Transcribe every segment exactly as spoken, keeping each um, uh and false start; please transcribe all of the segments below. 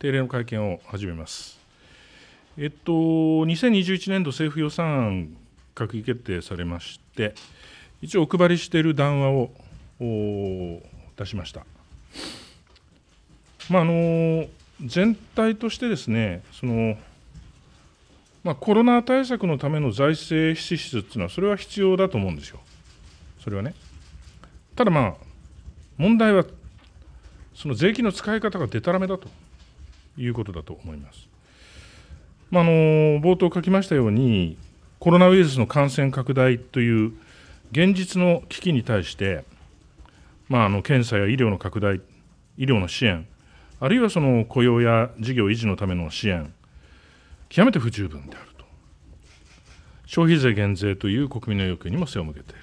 定例の会見を始めます。えっと、にせんにじゅういちねんど政府予算案閣議決定されまして、一応お配りしている談話を出しました。まあ、あの全体としてですね、そのまあ、コロナ対策のための財政支出っていうのは、それは必要だと思うんですよ、それはね。ただまあ、問題は、その税金の使い方がでたらめだということだと思います。まあ、あの冒頭書きましたように、コロナウイルスの感染拡大という現実の危機に対して、まあ、あの検査や医療の拡大、医療の支援、あるいはその雇用や事業維持のための支援、極めて不十分であると。消費税減税という国民の要求にも背を向けている。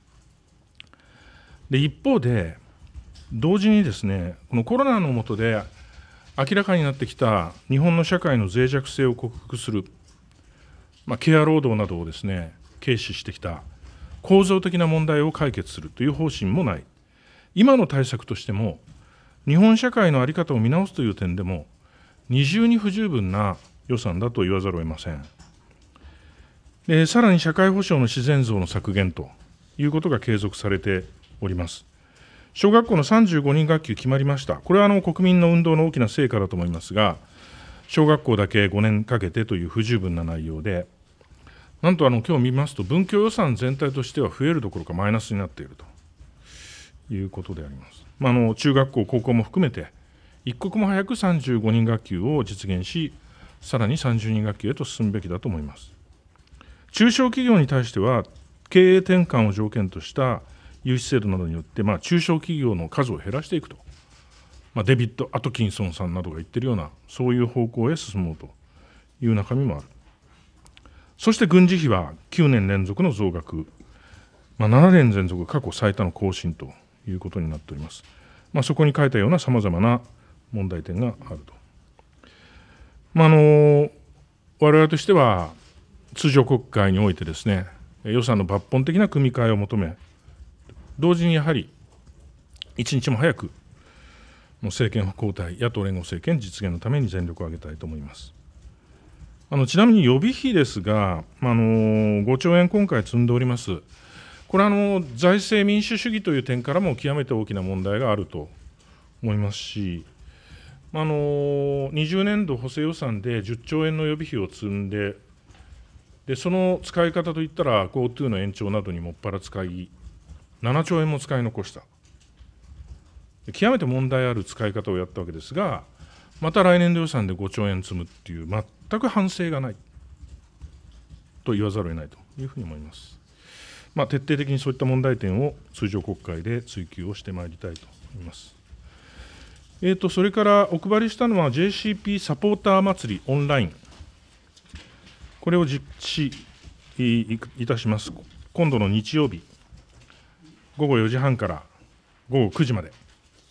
で、一方で、同時にですね、このコロナの下で明らかになってきた日本の社会の脆弱性を克服する、まあ、ケア労働などをですね、軽視してきた構造的な問題を解決するという方針もない。今の対策としても、日本社会の在り方を見直すという点でも、二重に不十分な予算だと言わざるを得ません。で、さらに社会保障の自然増の削減ということが継続されております。小学校のさんじゅうごにん学級決まりました。これはあの国民の運動の大きな成果だと思いますが、小学校だけごねんかけてという不十分な内容で、なんとあの今日見ますと、文教予算全体としては増えるどころかマイナスになっているということであります。まあ、あの中学校、高校も含めて、一刻も早くさんじゅうごにん学級を実現し、さらにさんじゅうにん学級へと進むべきだと思います。中小企業に対しては、経営転換を条件とした融資制度などによって、まあ、中小企業の数を減らしていくと、まあ、デビッド・アトキンソンさんなどが言っているような、そういう方向へ進もうという中身もある。そして軍事費はきゅうねん連続の増額、まあ、ななねん連続過去最多の更新ということになっております。まあ、そこに書いたようなさまざまな問題点があると。まあ、あの我々としては、通常国会においてですね、予算の抜本的な組み替えを求め、同時にやはり、一日も早く、政権交代、野党連合政権実現のために全力を挙げたいと思います。あのちなみに予備費ですが、あのごちょうえん今回積んでおります。これはあの財政民主主義という点からも極めて大きな問題があると思いますし、あのにじゅうねんど補正予算でじゅっちょうえんの予備費を積んで、でその使い方といったら GoTo の延長などにもっぱら使い、ななちょうえんも使い残した。極めて問題ある使い方をやったわけですが、また来年度予算でごちょうえん積むっていう、全く反省がないと言わざるを得ないというふうに思います。まあ、徹底的にそういった問題点を通常国会で追及をしてまいりたいと思います。えーと、それからお配りしたのは ジェーシーピー サポーター祭りオンライン。これを実施いたします。今度の日曜日、ごごよじはんからごごくじまで。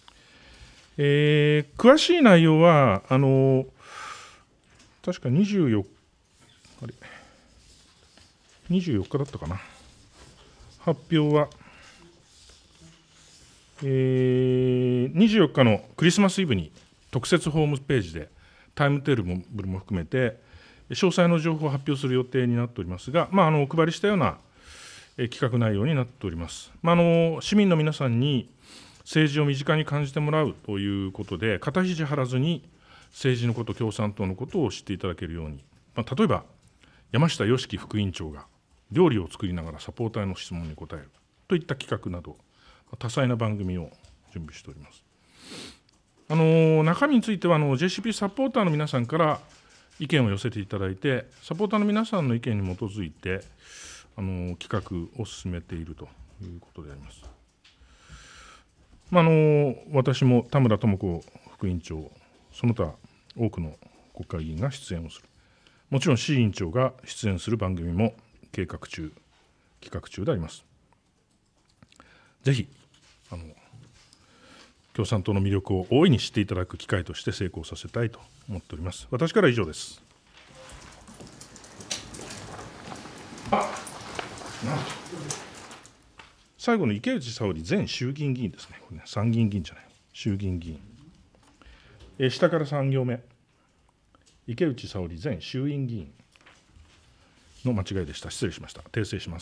えー、詳しい内容は、あの確かにじゅうよっか、あれ、にじゅうよっかだったかな。発表は、えー、にじゅうよっかのクリスマスイブに特設ホームページでタイムテーブルも含めて詳細の情報を発表する予定になっておりますが、まあ、あのお配りしたような企画内容になっております。まあ、あの市民の皆さんに政治を身近に感じてもらうということで、肩肘張らずに政治のこと、共産党のことを知っていただけるように、まあ、例えば山下良樹副委員長が料理を作りながらサポーターの質問に答えるといった企画など、多彩な番組を準備しております。あの中身についてはあの ジェーシーピー サポーターの皆さんから意見を寄せていただいて、サポーターの皆さんの意見に基づいてあの企画を進めているということであります。まあ、あの私も田村智子副委員長、その他多くの国会議員が出演をする、もちろん志位委員長が出演する番組も計画中、企画中であります。ぜひあの共産党の魅力を大いに知っていただく機会として成功させたいと思っております。私からは以上です。あ、最後の池内沙織前衆議院議員ですね。これね、参議院議員じゃない、衆議院議員。えー、下からさん行目。 池内沙織前衆院議員の間違いでした。失礼しました。訂正します。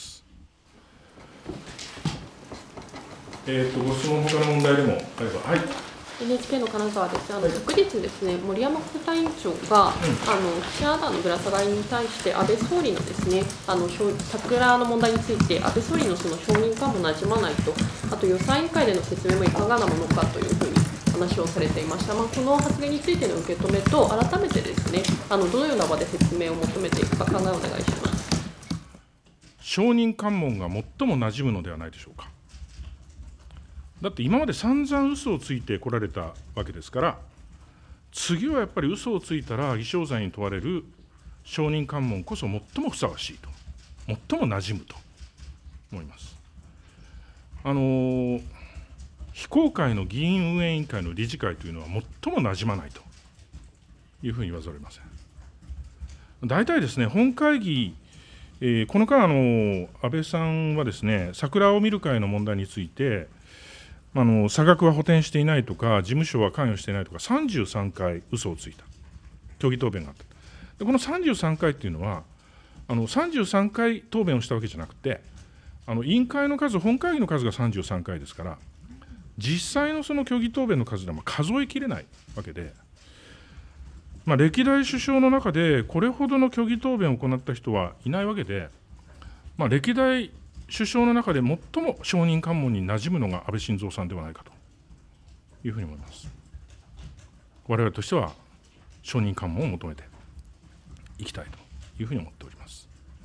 えー、とご質問、他の問題でもあれば。はい。 エヌエイチケー の金沢です。あの昨日ですね、森山国対委員長が、うん、あの記者団のぶら下がりに対して、安倍総理のですね、あの桜の問題について、安倍総理のその承認感もなじまないと、あと予算委員会での説明もいかがなものかというふうに話をされていました。まあ、この発言についての受け止めと、改めてですね、あのどのような場で説明を求めていくか、考えをお願いします。 承認喚問が最もなじむのではないでしょうか。だって今まで散々嘘をついてこられたわけですから、次はやっぱり嘘をついたら偽証罪に問われる承認喚問こそ最もふさわしいと、最もなじむと思います。あの非公開の議員運営委員会の理事会というのは最もなじまないというふうに言わざるを得ません。大体ですね、本会議、えー、この間あの、安倍さんはですね、桜を見る会の問題について、あの差額は補填していないとか、事務所は関与していないとか、さんじゅうさんかい嘘をついた、虚偽答弁があった。でこのさんじゅうさんかいっていうのは、あのさんじゅうさんかい答弁をしたわけじゃなくて、あの委員会の数、本会議の数がさんじゅうさんかいですから、実際のその虚偽答弁の数では数えきれないわけで、まあ、歴代首相の中でこれほどの虚偽答弁を行った人はいないわけで、まあ、歴代首相の中で最も承認喚問に馴染むのが安倍晋三さんではないかというふうに思います。我々としては承認喚問を求めていきたいというふうに思っております。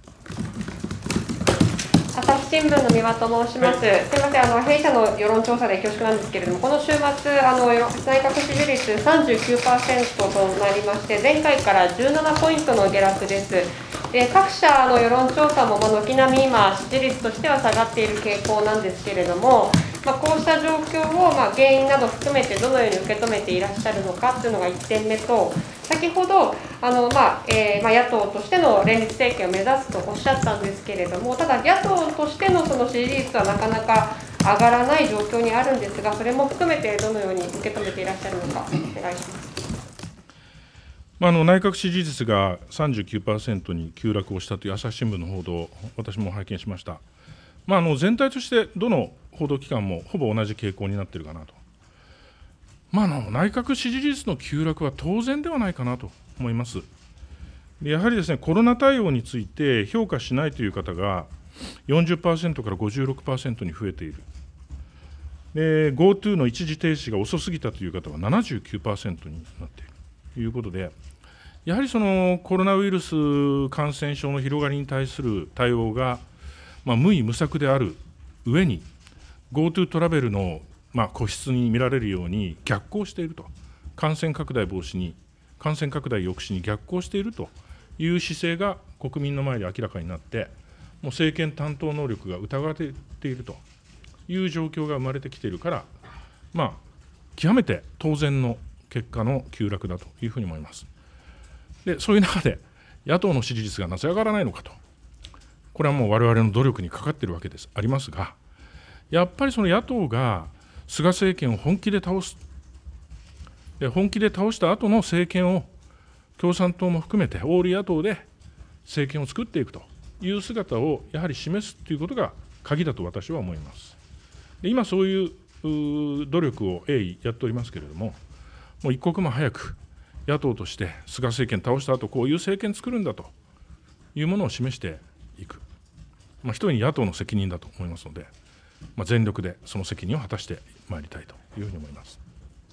朝日新聞の三輪と申します。はい、すみません、あの弊社の世論調査で恐縮なんですけれども、この週末、あの内閣支持率 さんじゅうきゅうパーセント となりまして、前回からじゅうななポイントの下落です。で各社の世論調査も、まあ、軒並み今、支持率としては下がっている傾向なんですけれども、まあ、こうした状況を、まあ、原因など含めてどのように受け止めていらっしゃるのかというのがいってんめと、先ほどあの、まあえーまあ、野党としての連立政権を目指すとおっしゃったんですけれども、ただ、野党としてのその支持率はなかなか上がらない状況にあるんですが、それも含めてどのように受け止めていらっしゃるのか、お願いします。 あの内閣支持率が さんじゅうきゅうパーセント に急落をしたという朝日新聞の報道、私も拝見しました。まあ、あの全体としてどの報道機関もほぼ同じ傾向になっているかなと。まあ、あの内閣支持率の急落は当然ではないかなと思います。でやはりですね、コロナ対応について評価しないという方が よんじゅっパーセント から ごじゅうろくパーセント に増えている。で GoTo の一時停止が遅すぎたという方は ななじゅうきゅうパーセント になっているということで、やはりそのコロナウイルス感染症の広がりに対する対応が、まあ、無為無策である上に、GoTo トラベルの、まあ、個室に見られるように逆行していると、感染拡大防止に、感染拡大抑止に逆行しているという姿勢が国民の前で明らかになって、もう政権担当能力が疑われているという状況が生まれてきているから、まあ、極めて当然の結果の急落だというふうに思います。でそういう中で野党の支持率がなぜ上がらないのかと、これはもう我々の努力にかかっているわけですありますが、やっぱりその野党が菅政権を本気で倒す、で本気で倒した後の政権を共産党も含めてオール野党で政権を作っていくという姿をやはり示すということが鍵だと私は思います。で今そういう努力を鋭意やっておりますけれども、もう一刻も早く野党として菅政権倒した後こういう政権作るんだというものを示していく、まあ、一重に野党の責任だと思いますので、まあ、全力でその責任を果たしてまいりたいというふうに思います。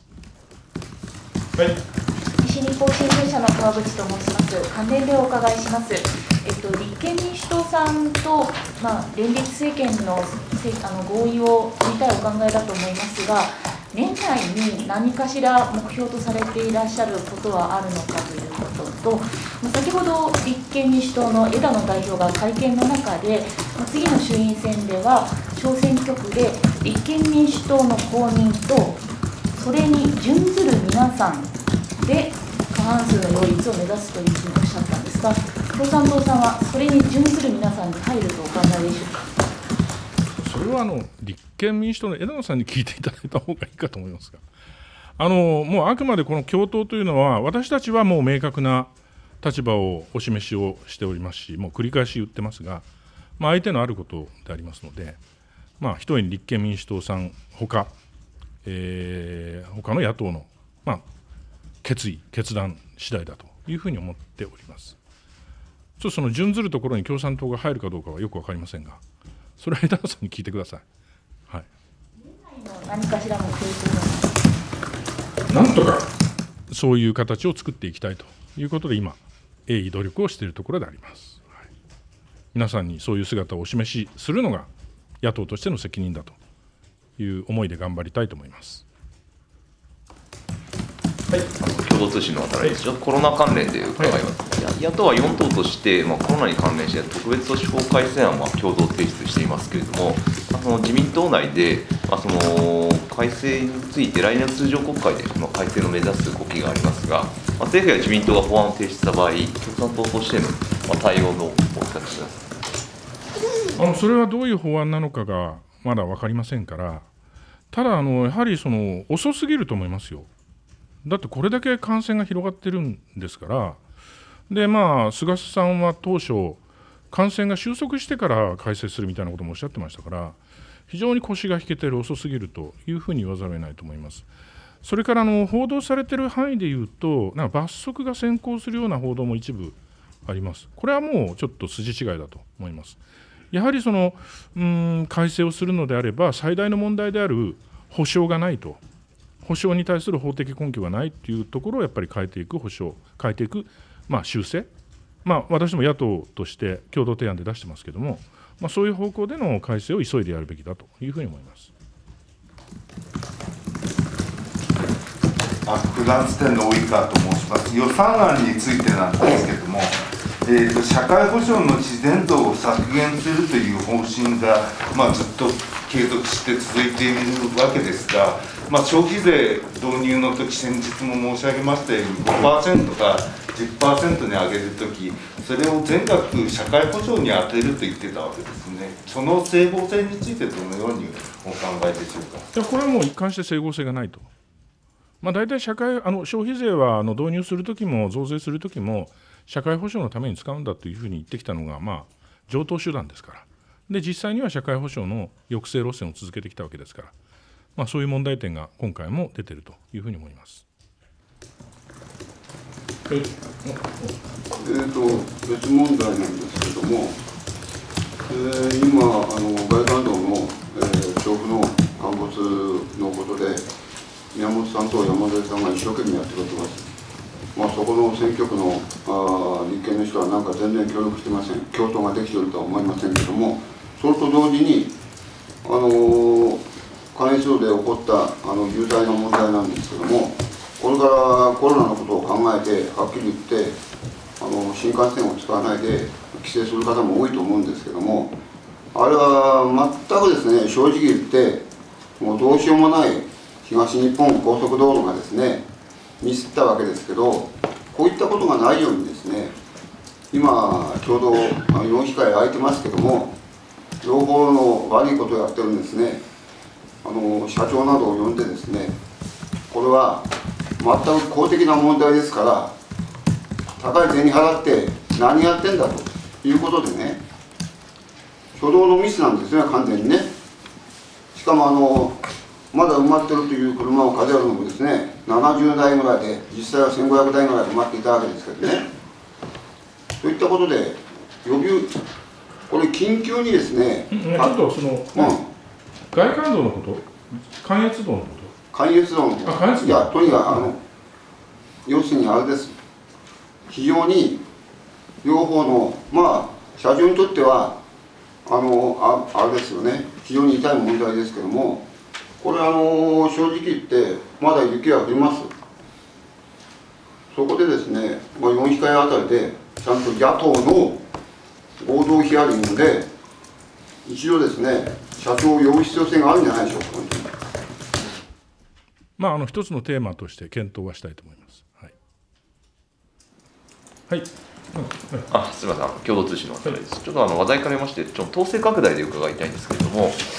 はい、西日報新聞社の川口と申します。関連でお伺いします。えっと、立憲民主党さんと、まあ、連立政権の、あの合意を取りたいお考えだと思いますが、年内に何かしら目標とされていらっしゃることはあるのかということと、先ほど立憲民主党の枝野代表が会見の中で、次の衆院選では小選挙区で立憲民主党の公認と、それに準ずる皆さんで過半数の擁立を目指すというふうにおっしゃったんですが、共産党さんはそれに準ずる皆さんに入るとお考えでしょうか。 それはあの立憲民主党の枝野さんに聞いていただいた方がいいかと思いますが、 あのもうあくまでこの共闘というのは、私たちはもう明確な立場をお示しをしておりますし、もう繰り返し言ってますが、まあ、相手のあることでありますので、まあ、ひとえに立憲民主党さんほか、えー、他の野党の、まあ、決意、決断次第だというふうに思っております。ちょっとその準ずるところに共産党が入るかどうかはよく分かりませんが、それは枝野さんに聞いてください。はい、 何かしらの傾向なんとかそういう形を作っていきたいということで、今、鋭意努力をしているところであります。はい、皆さんにそういう姿をお示しするのが野党としての責任だという思いで頑張りたいと思います。 はい、あの共同通信の渡です。はい、コロナ関連で伺います。はい、野党はよん党として、まあ、コロナに関連して特別措置法改正案は共同提出していますけれども、まあ、その自民党内で、まあ、その改正について来年の通常国会でその改正を目指す動きがありますが、まあ、政府や自民党が法案を提出した場合、共産党としての、まあ、対応のお聞かせください。 あのそれはどういう法案なのかがまだ分かりませんから、ただあの、やはりその遅すぎると思いますよ。だってこれだけ感染が広がってるんですから、でまあ、菅さんは当初、感染が収束してから改正するみたいなこともおっしゃってましたから、非常に腰が引けてる、遅すぎるというふうに言わざるを得ないと思います。それからあの報道されている範囲でいうと、なんか罰則が先行するような報道も一部あります。これはもうちょっと筋違いだと思います。やはりそのうーん改正をするのであれば、最大の問題である保障がないと、保障に対する法的根拠がないというところをやっぱり変えていく保障、変えていく、まあ、修正、まあ、私ども野党として共同提案で出してますけれども、まあ、そういう方向での改正を急いでやるべきだというふうに思います。 あ複雑点の及川と申します。予算案についてなんですけれども、えー、と社会保障の自然度を削減するという方針が、まあ、ずっと継続して続いているわけですが、まあ、消費税導入のとき、先日も申し上げましたように、ごパーセントか じゅっパーセント に上げるとき、それを全額社会保障に充てると言ってたわけですね。その整合性についてどのようにお考えでしょうか。 いやこれはもう一貫して整合性がないと。まあ、大体社会あの消費税はあの導入するときも増税するときも社会保障のために使うんだというふうに言ってきたのが、まあ、常套手段ですから。で実際には社会保障の抑制路線を続けてきたわけですから、まあ、そういう問題点が今回も出ているというふうに思います。 えーと別問題なんですけれども、えー、今あの外環道の、えー、調布の陥没のことで宮本さんと山添さんが一生懸命やってくれてます。まあ、そこの選挙区のあ立憲の人はなんか全然協力してません。共闘ができているとは思いませんけれども、それと同時にあのー、関越道で起こったあの渋滞の問題なんですけども、これからコロナのことを考えてはっきり言ってあの新幹線を使わないで規制する方も多いと思うんですけども、あれは全くですね、正直言ってもうどうしようもない東日本高速道路がですねミスったわけですけど、こういったことがないようにですね、今ちょうどよん機会空いてますけども、情報の悪いことをやってるんですね。あの社長などを呼んでですね、これは全く公的な問題ですから、高い銭払って何やってんだということでね、初動のミスなんですね、完全にね。しかもあのまだ埋まってるという車を数えるのもですね、ななじゅうだいぐらいで、実際はせんごひゃくだいぐらいで埋まっていたわけですけどね。といったことで、予備、これ、緊急にですね、 ちょっとその、うん、外環道のこと、関越道のこと、 関越道のこと、 あ関越道いや、とにかく、あの要するにあれです、非常に両方の、まあ、車上にとっては、あのああれですよね、非常に痛い問題ですけども、これあの正直言ってまだ雪は降ります。そこでですね、まあ、よん機会あたりでちゃんと野党の合同ヒアリングで一度ですね、社長を呼ぶ必要性があるんじゃないでしょうか。本当にまあ、あの一つのテーマとして検討はしたいと思います。はい。はい。 あすみません、共同通信の話題です。ちょっとあの話題からまして、ちょっと統制拡大で伺いたいんですけれども、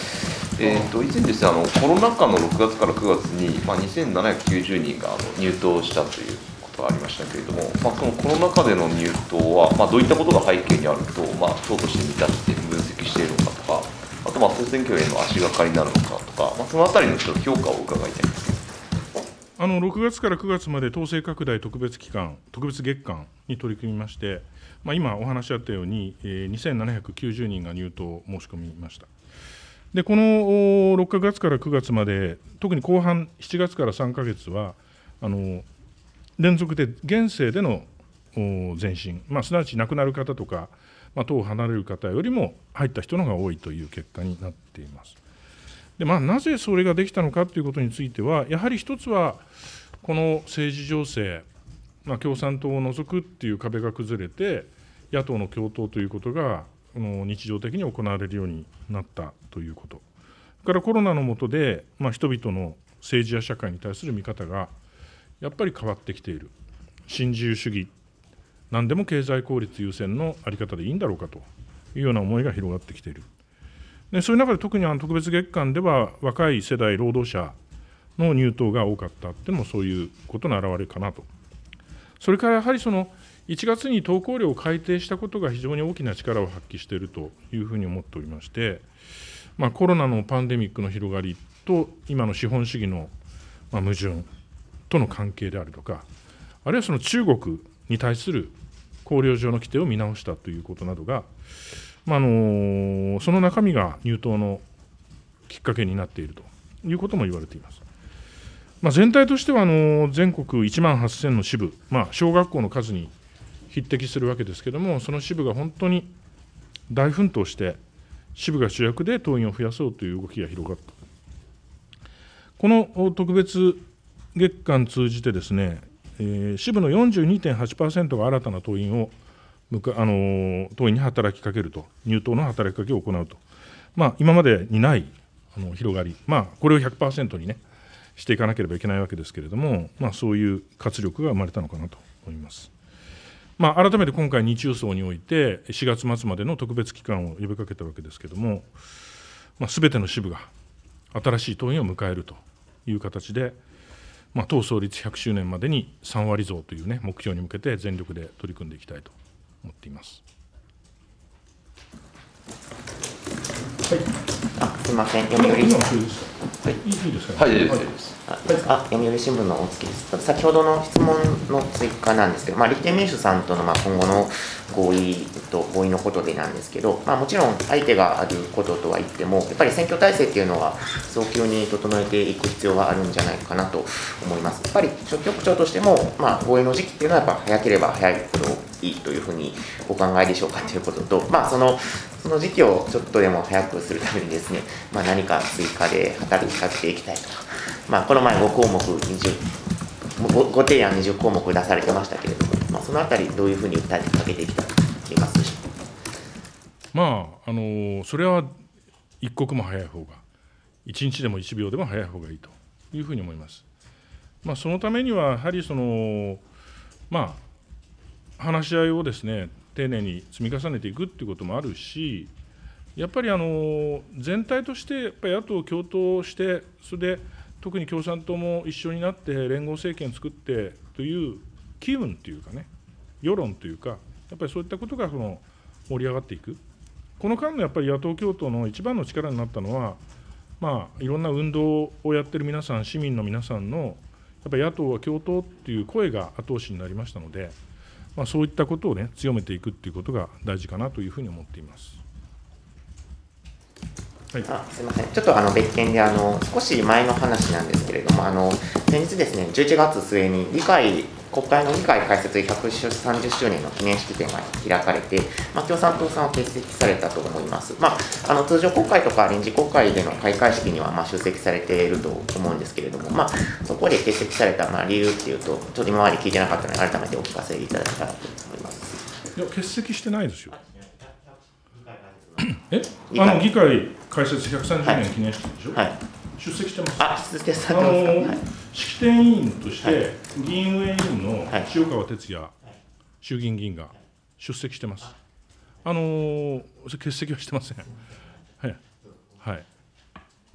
えー、と以前ですね、あのコロナ禍のろくがつからくがつに、まあ、にせんななひゃくきゅうじゅうにんがあの入党したということがありましたけれども、まあ、そのコロナ禍での入党は、まあ、どういったことが背景にあると、まあ、党として満たして分析しているのかとか、あとまあ総選挙への足がかりになるのかとか、まあ、そのあたりのちょっと評価を伺いたいんですけど。 あのろくがつからくがつまで党勢拡大特別期間、特別月間に取り組みまして、まあ、今お話しあったように、えー、にせんななひゃくきゅうじゅうにんが入党を申し込みました。で、このろくがつからくがつまで、特に後半、しちがつからさんかげつは、あの連続で現世での前進、まあ、すなわち亡くなる方とか、まあ、党を離れる方よりも入った人の方が多いという結果になっています。で、まあ、なぜそれができたのかということについては、やはり一つは、この政治情勢、まあ、共産党を除くっていう壁が崩れて、野党の共闘ということが日常的に行われるようになったということ、それからコロナの下で、まあ、人々の政治や社会に対する見方がやっぱり変わってきている、新自由主義、何でも経済効率優先の在り方でいいんだろうかというような思いが広がってきている。でそういう中で特にあの特別月間では若い世代労働者の入党が多かったっていうのもそういうことの表れかなと。それからやはりそのいちがつに投稿量を改定したことが非常に大きな力を発揮しているというふうに思っておりまして、まあ、コロナのパンデミックの広がりと今の資本主義のまあ矛盾との関係であるとか、あるいはその中国に対する綱領上の規定を見直したということなどが、まあ、あのその中身が入党のきっかけになっているということも言われています。まあ、全体としてはあの全国いちまんはっせんの支部、まあ、小学校の数に匹敵するわけですけれども、その支部が本当に大奮闘して、支部が主役で党員を増やそうという動きが広がった。この特別月間通じてですね、えー、支部の よんじゅうにてんはちパーセント が新たな党員をむか、あのー、党員に働きかけると、入党の働きかけを行うと、まあ、今までにないあの広がり、まあ、これを ひゃくパーセント にね、していかなければいけないわけですけれども、まあ、そういう活力が生まれたのかなと思います。まあ、改めて今回、日中層において、しがつ末までの特別期間を呼びかけたわけですけれども、まあ、すべての支部が新しい党員を迎えるという形で、まあ、党創立ひゃくしゅうねんまでにさんわり増という、ね、目標に向けて全力で取り組んでいきたいと思っています。 はい、あ、すみません、読売新聞。 はい、いいですか、 はい、大丈夫です。 あ、あ、読売新聞の大月です。先ほどの質問の追加なんですけど、まあ、立憲民主さんとのまあ今後の合意と合意のことでなんですけど、まあ、もちろん相手があることとは言っても、やっぱり選挙体制っていうのは早急に整えていく必要があるんじゃないかなと思います。やっぱり諸局長としても、まあ、合意の時期っていうのはやっぱ早ければ早いほどいいというふうにお考えでしょうかということと、まあ、そのその時期をちょっとでも早くするためにですね、まあ、何か追加で働きかけていきたいとか、まあ、この前ごこうもくにじゅうご、ご提案にじゅっこうもく出されてましたけれども、まあ、そのあたりどういうふうに訴えてかけていきたいと思いますでしょうか。 まあ、あのそれは一刻も早い方が、一日でも一秒でも早い方がいいというふうに思います。まあ、そのためにはやはりその、まあ、話し合いをですね、丁寧に積み重ねていくということもあるし、やっぱりあの全体としてやっぱり野党共闘して、それで特に共産党も一緒になって連合政権作ってという機運というかね、世論というか、やっぱりそういったことがその盛り上がっていく。この間のやっぱり野党共闘の一番の力になったのは、まあ、いろんな運動をやってる皆さん、市民の皆さんのやっぱり野党は共闘っていう声が後押しになりましたので、まあ、そういったことをね、強めていくっていうことが大事かなというふうに思っています。はい、 あ、すみません、ちょっとあの別件であの少し前の話なんですけれども、あの先日ですね、じゅういちがつ末に議会国会の議会開設ひゃくさんじゅっしゅうねんの記念式典が開かれて、まあ、共産党さんは欠席されたと思います。まあ、あの通常国会とか臨時国会での開会式にはまあ出席されていると思うんですけれども、まあ、そこで欠席されたまあ理由っていうと、ちょっと今まで聞いてなかったので、改めてお聞かせいただけたらと思います。 いや、欠席してないですよ。えあの議会開設ひゃくさんじゅうねん記念式でしょ、はい、出席してます。 あ、出席されてますか。はい、 式典委員として、はい、議員運営委員の塩川哲也、はい、衆議院議員が出席してます。あのー、欠席はしてません。はい、はい、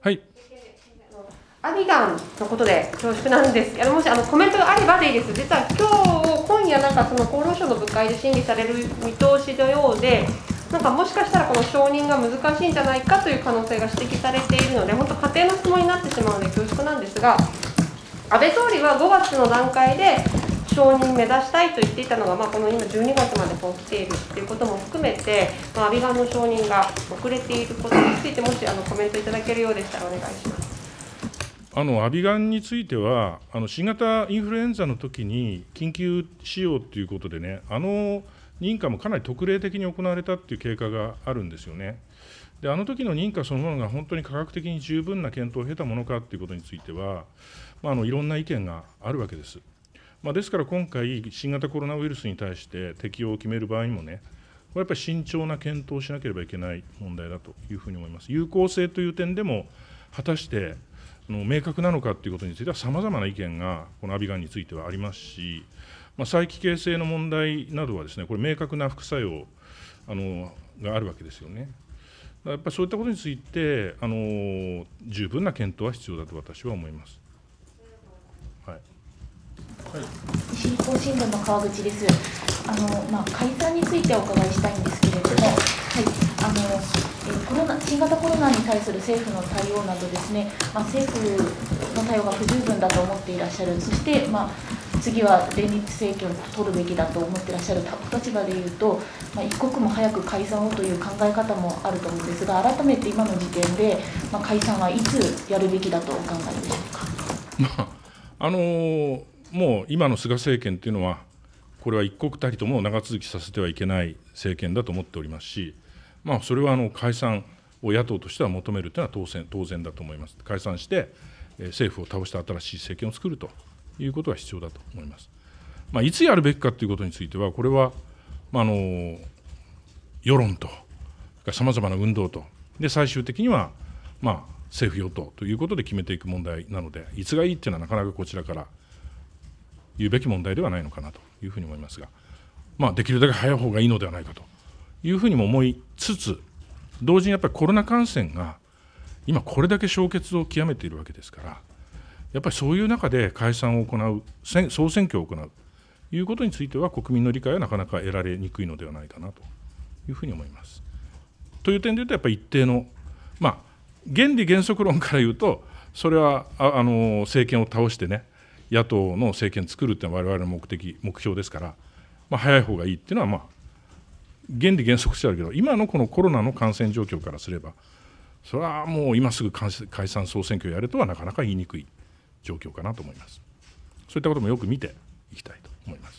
はい。 アビガンのことで恐縮なんですけど、もしあのコメントがあればでいいです。実は今日、今夜、なんかその厚労省の部会で審議される見通しのようで、なんかもしかしたらこの承認が難しいんじゃないかという可能性が指摘されているので、本当、仮定の質問になってしまうので恐縮なんですが、安倍総理はごがつの段階で承認目指したいと言っていたのが、まあ、この今、じゅうにがつまでこう来ているということも含めて、まあ、アビガンの承認が遅れていることについて、もしあのコメントいただけるようでしたらお願いします。 あのアビガンについては、あの新型インフルエンザの時に緊急使用ということでね、あの認可もかなり特例的に行われたという経過があるんですよね。で、あの時の認可そのものが本当に科学的に十分な検討を経たものかということについては、まあ、あのいろんな意見があるわけです。まあ、ですから今回、新型コロナウイルスに対して適用を決める場合にもね、これやっぱり慎重な検討をしなければいけない問題だというふうに思います。有効性という点でも、果たしての明確なのかということについては、さまざまな意見がこのアビガンについてはありますし、まあ、再帰形性の問題などはですね、これ、明確な副作用あのがあるわけですよね。やっぱりそういったことについて、あの十分な検討は必要だと私は思います。はい。 西日本新聞の川口です。あのまあ、解散についてお伺いしたいんですけれども、はい、あのえコロナ新型コロナに対する政府の対応などですね、まあ、政府の対応が不十分だと思っていらっしゃる、そして、まあ、次は連立政権を取るべきだと思っていらっしゃる立場でいうと、まあ、一刻も早く解散をという考え方もあると思うんですが、改めて今の時点で、まあ、解散はいつやるべきだとお考えでしょうか。 まああのー、もう今の菅政権というのは、これは一国たりとも長続きさせてはいけない政権だと思っておりますし、まあ、それはあの解散を野党としては求めるというのは当然、当然だと思います。解散して、えー、政府を倒した新しい政権を作るということは必要だと思います。まあ、いつやるべきかということについては、これは、まあ、あの世論と、さまざまな運動と、で最終的には、まあ、政府・与党ということで決めていく問題なので、いつがいいというのはなかなかこちらから言うべき問題ではないのかなというふうに思いますが、まあ、できるだけ早い方がいいのではないかというふうにも思いつつ、同時にやっぱりコロナ感染が今これだけ衝突を極めているわけですから、やっぱりそういう中で解散を行う、総選挙を行うということについては、国民の理解はなかなか得られにくいのではないかなというふうに思います。という点でいうと、やっぱり一定の、まあ、原理原則論から言うと、それはああの政権を倒してね、野党の政権を作るというのは我々の目的、目標ですから、まあ、早い方がいいっていうのは、まあ、原理原則としてあるけど、今のこのコロナの感染状況からすれば、それはもう今すぐ解散総選挙をやるとはなかなか言いにくい状況かなと思います。そういったこともよく見ていきたいと思います。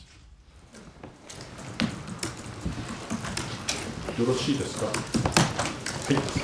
よろしいですか。はい。